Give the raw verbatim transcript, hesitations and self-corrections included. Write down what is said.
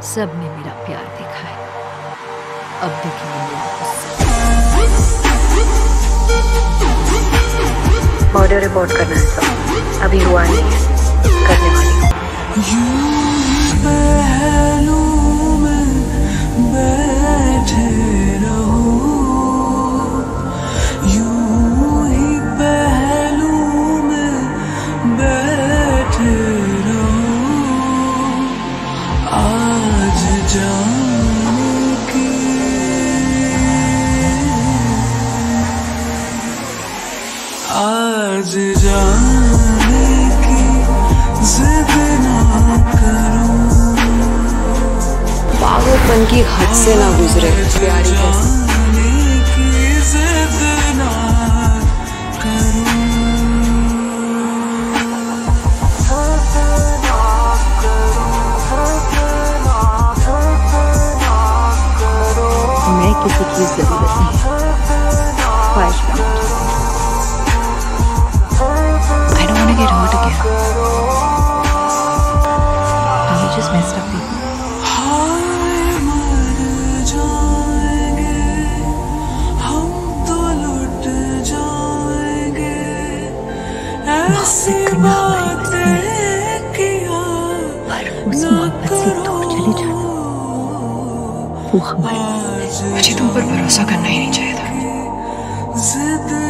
सबने मेरा प्यार देखा है, अब देखेंगे मेरा गुस्सा। मर्डर रिपोर्ट करना है तो अभी हुआ नहीं है, करने वाली हूँ। आज जाने की जिद ना करूं, पागलपन की हद से ना गुजरे प्यारी जाने की जिद ना करूं। मैं किसी की जरूरत नहीं है, ख्वाहिश बात। I don't want to get hurt again. You just messed up people. हाय मर जाएंगे, हम तो लुट जाएंगे, ऐसी बातें किया पर उस मोहब्बत से दूर चले जाना, वो हमारी। मुझे तुम पर भरोसा करना ही नहीं चाहिए था। जिद